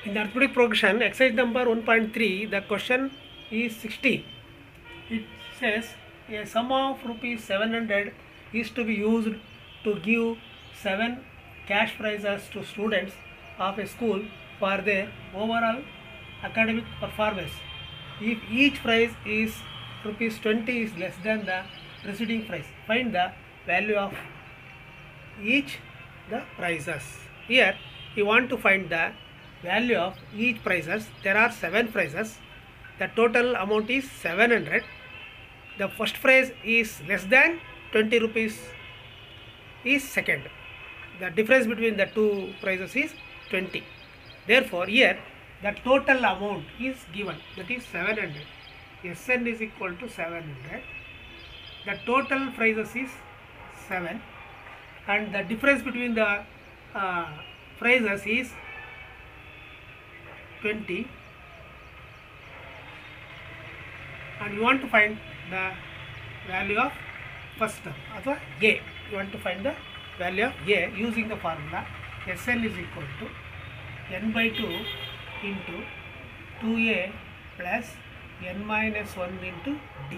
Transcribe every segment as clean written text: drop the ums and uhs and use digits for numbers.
In the arithmetic progression, exercise number 1.3, the question is 60. It says a sum of rupees 700 is to be used to give 7 cash prizes to students of a school for their overall academic performance. If each prize is rupees 20 is less than the preceding prize, find the value of each the prizes. Here you want to find the value of each prizes. There are 7 prizes. The total amount is 700. The first prize is less than 20 rupees is second. The difference between the two prizes is 20. Therefore here the total amount is given, that is 700. Sn is equal to 700. The total prizes is 7 and the difference between the prizes is 20, and you want to find the value of first term or A. You want to find the value of A using the formula Sn is equal to n by 2 into 2A plus n minus 1 into D.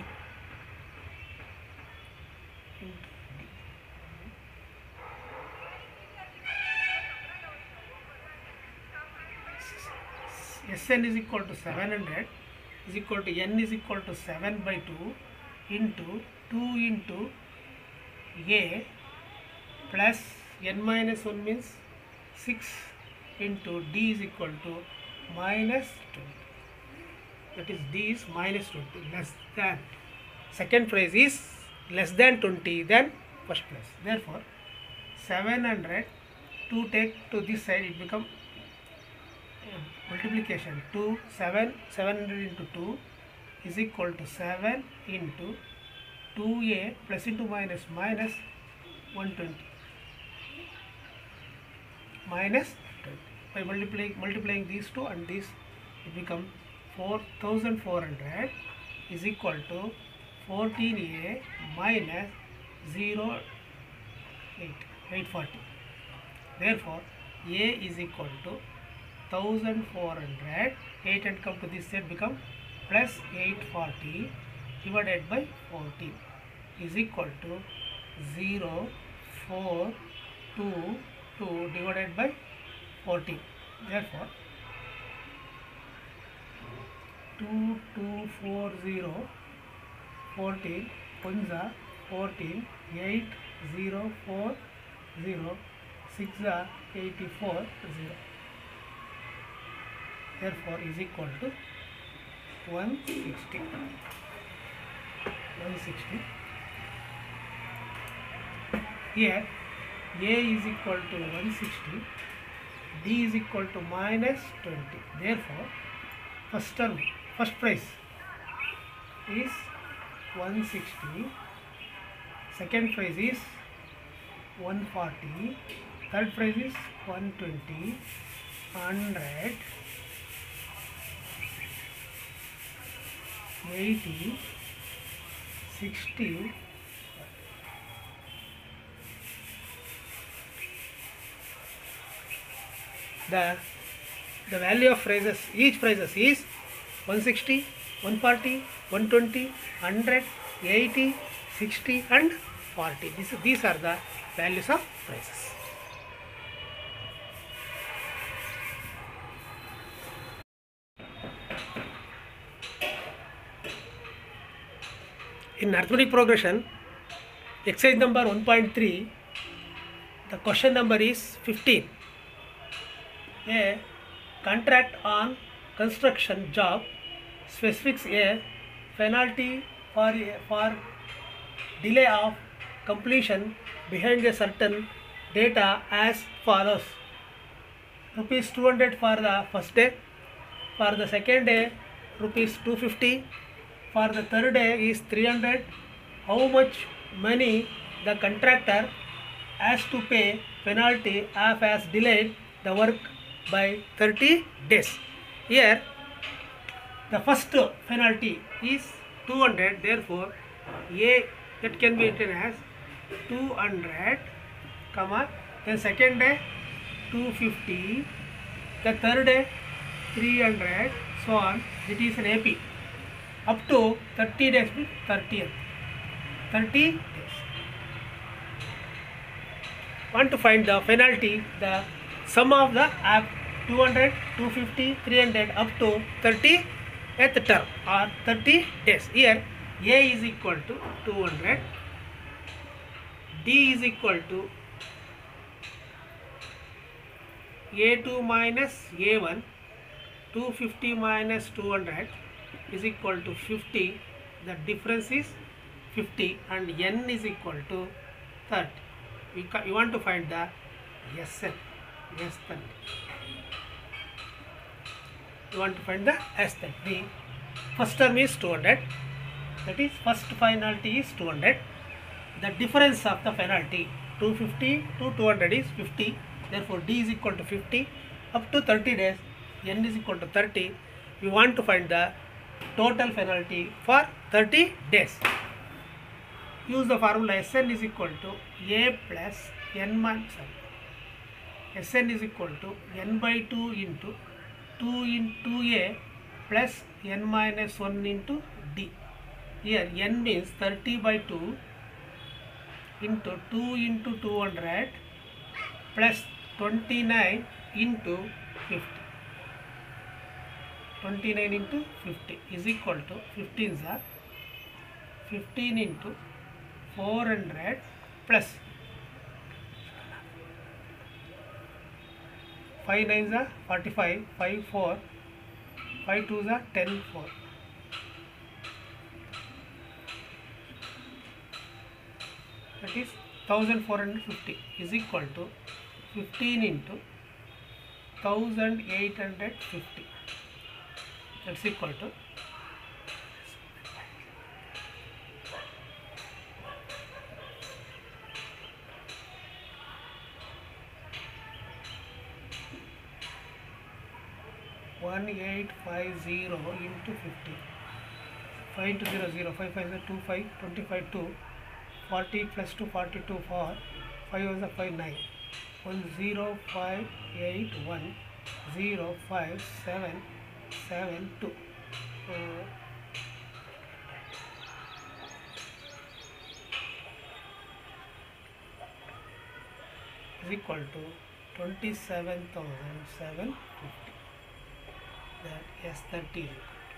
Sn is equal to 700 is equal to n is equal to 7 by 2 into 2 into A plus n minus 1 means 6 into D is equal to minus 20. That is D is minus 20, less than. Second prize is less than 20 than first prize. Therefore 700 to take to this side, it become multiplication 700 into 2 is equal to 7 into 2A plus into minus 120 minus 20. By multiplying these two and this, it become 4400 is equal to 14A minus 840. Therefore A is equal to 1400, 8 and come to this side become plus 840 divided by 14 is equal to 0422 divided by 14. Therefore 2240 14 1 14 8040 6 84 0. Therefore is equal to 160. Here A is equal to 160, D is equal to minus 20. Therefore first price is 160, second price is 140, third price is 120, 100, 80, 60, the value of prizes, each prizes is 160, 140, 120, 100, 80, 60 and 40. These are the values of prizes. In arithmetic progression, exercise number 1.3, the question number is 15. A contract on construction job specifies a penalty for delay of completion behind a certain data as follows: rupees 200 for the first day, for the second day rupees 250, for the third day is 300. How much money the contractor has to pay penalty if has delayed the work by 30 days. Here the first penalty is 200, therefore A that can be written as 200, comma, then second day 250, the third day 300, so on. It is an AP. Up to 30 days, 30th. 30 days. Want to find the penalty, the sum of the app 200, 250, 300 up to 30th term or 30 days. Here A is equal to 200, D is equal to A2 minus A1, 250 minus 200 is equal to 50. The difference is 50 and N is equal to 30. You want to find the SN. S30. You want to find the S30. The first term is 200. That is first penalty is 200. The difference of the penalty 250 to 200 is 50. Therefore, D is equal to 50 up to 30 days. N is equal to 30. We want to find the total penalty for 30 days. Use the formula Sn is equal to A plus N minus Sn is equal to N by 2 into 2 into A plus N minus 1 into D. Here N means 30 by 2 into 2 into 200 plus 29 into 50. 29 into 50 is equal to 15 15 into 400 plus 5 9s are 45, 5 4, 5 2s are 10 4. That is 1450 is equal to 15 into 1850. That's equal to 1850 into 50. 5 into 0 0, 5 5 is 2 5, 25 2, 40 plus 2 42 4, 5 is 5 9, 10581 05772. Is equal to 27,750. That S30.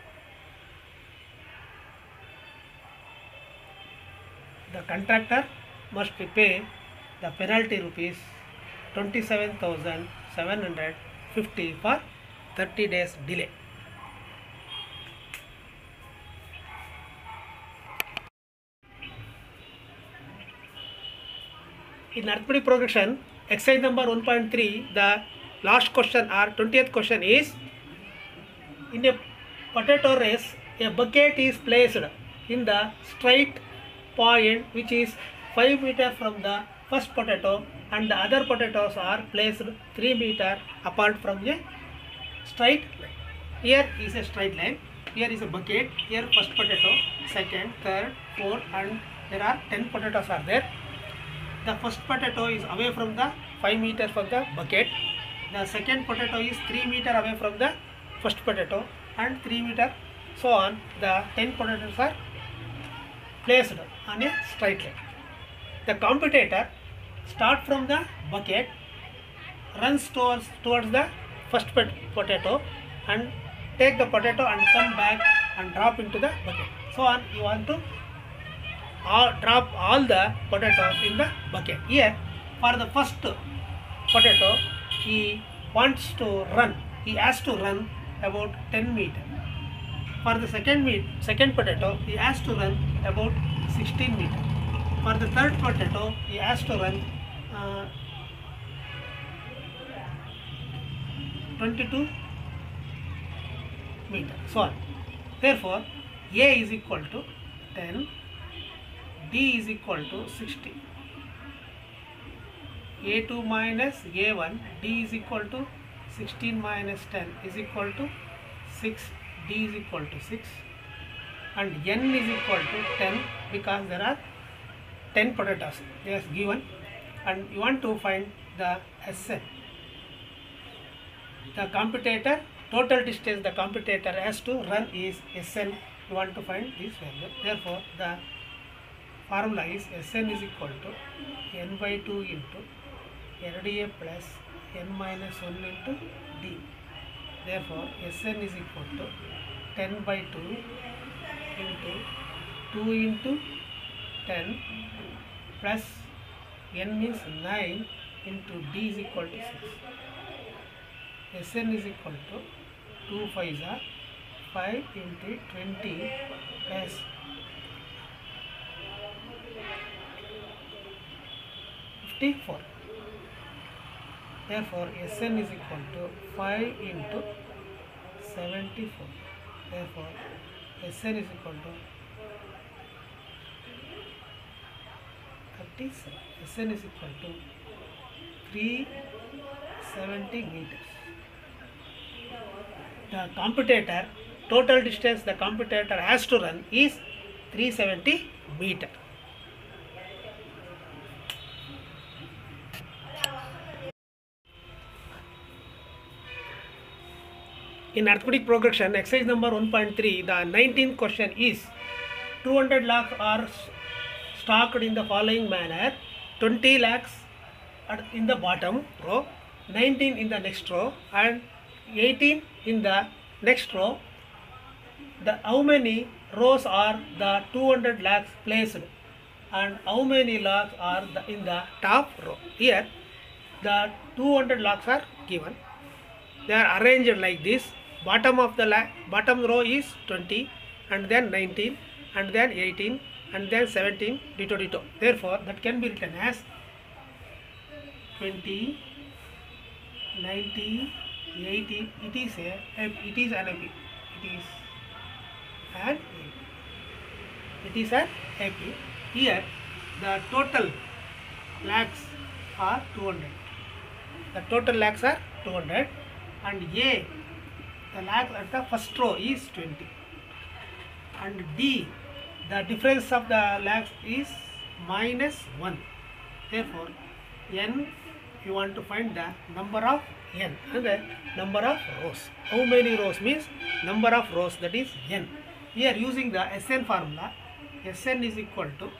The contractor must pay the penalty rupees 27,750 for 30 days delay. In arithmetic progression, exercise number 1.3, the last question or 20th question is, in a potato race, a bucket is placed in the straight point which is 5 meters from the first potato, and the other potatoes are placed 3 meters apart from a straight line. Here is a straight line, here is a bucket, here first potato, second, third, fourth, and there are 10 potatoes are there. The first potato is away from the 5 meters from the bucket. The second potato is 3 meters away from the first potato and 3 meters, so on. The 10 potatoes are placed on a straight line. The competitor start from the bucket, runs towards the first potato and take the potato and come back and drop into the bucket. So on, you want to drop all the potatoes in the bucket. Here for the first potato, he wants to run, he has to run about 10 meters. For the second potato, he has to run about 16 meters. For the third potato, he has to run 22 meters. So on. Therefore, A is equal to 10, D is equal to 60. A2 minus A1, D is equal to 16 minus 10 is equal to 6, D is equal to 6, and N is equal to 10 because there are 10 potatoes they are given, and you want to find the Sn. The competitor total distance the computator has to run is Sn. You want to find this value. Therefore, the formula is Sn is equal to n by 2 into LDA plus n minus 1 into d. Therefore, Sn is equal to 10 by 2 into 2 into 10 plus n means 9 into d is equal to 6. Sn is equal to 2 5s are 5 into 20 plus 54. Therefore, Sn is equal to 5 into 74. Therefore, Sn is equal to 37. Sn is equal to 370 meters. The computator, total distance the computator has to run is 370 meter. In arithmetic progression, exercise number 1.3, the 19th question is 200 lakhs are stocked in the following manner: 20 lakhs in the bottom row, 19 in the next row, and 18 in the next row. How many rows are the 200 lakhs placed, and how many lakhs are in the top row? Here, the 200 lakhs are given. They are arranged like this. Bottom of the bottom row is 20, and then 19, and then 18, and then 17, ditto ditto. Therefore, that can be written as 20, 90, 18. It is an AP. It is an AP. Here, the total lakhs are 200. The total lakhs are 200, and A, the lakh at the first row is 20, and D, the difference of the lakhs is minus 1. Therefore, N, you want to find the number of N and the number of rows. How many rows means number of rows, that is N. Here, using the Sn formula, Sn is equal to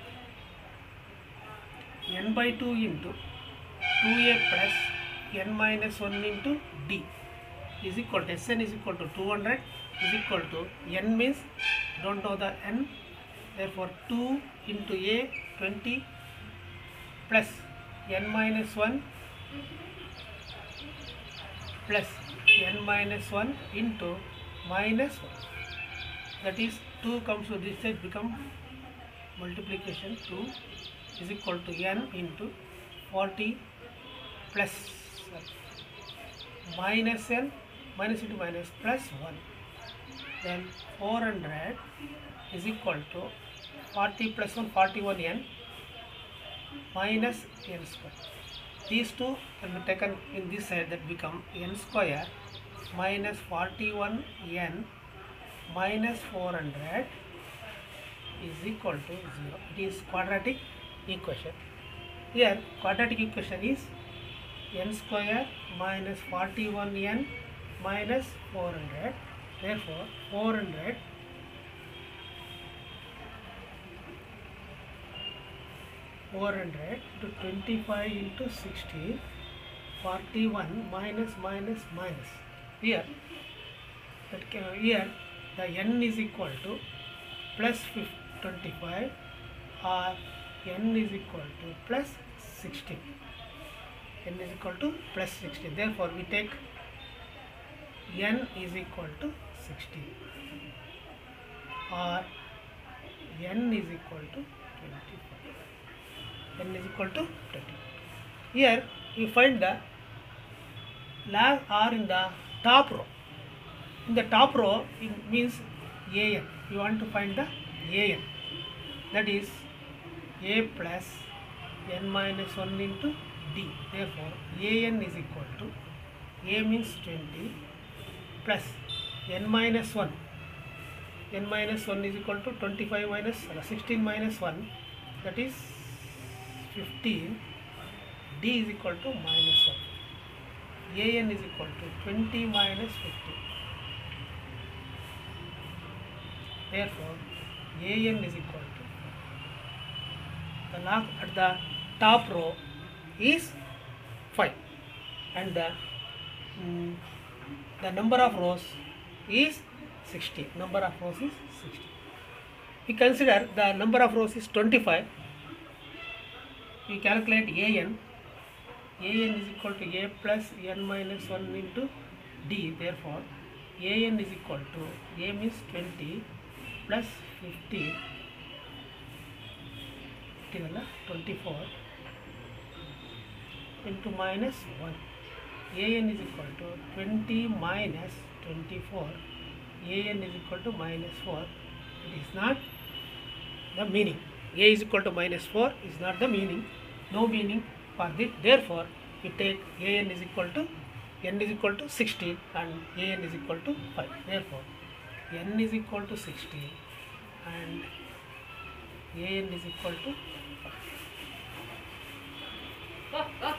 n by 2 into 2a plus n minus 1 into d is equal to Sn is equal to 200 is equal to n means don't know the n. Therefore, 2 into a 20 plus n minus 1 plus n minus 1 into minus 1. That is 2 comes to this side, become multiplication. 2 is equal to n into 40 plus minus n, minus into minus plus 1. Then 400 is equal to 40 plus 1, 41n minus n square. These two will be taken in this side, that become n square minus 41n minus 400 is equal to 0. It is quadratic equation. Here, quadratic equation is n square minus 41n minus 400. Therefore, 400 to 25 into 60, 41 minus minus minus. Here, here the n is equal to plus 25 or n is equal to plus 16. N is equal to plus 16. Therefore, we take n is equal to 16 or n is equal to 25. N is equal to 20. Here, we find the lakhs are in the top row. In the top row, it means an. You want to find the an. That is a plus n minus 1 into d. Therefore, an is equal to a means 20 plus n minus 1. N minus 1 is equal to 25 minus 16 minus 1. That is 15. D is equal to minus 1. An is equal to 20 minus 15. Therefore, AN is equal to the log at the top row is 5 and the number of rows is 60. Number of rows is 60. We consider the number of rows is 25. We calculate AN. AN is equal to A plus N minus 1 into D. Therefore, AN is equal to A means 20 plus 50 24 into minus 1. AN is equal to 20 minus 24. AN is equal to minus 4. It is not the meaning. A is equal to minus 4 is not the meaning. No meaning for this. Therefore, we take AN is equal to N is equal to 60 and AN is equal to 5. Therefore, N is equal to 60 and AN is equal to 5.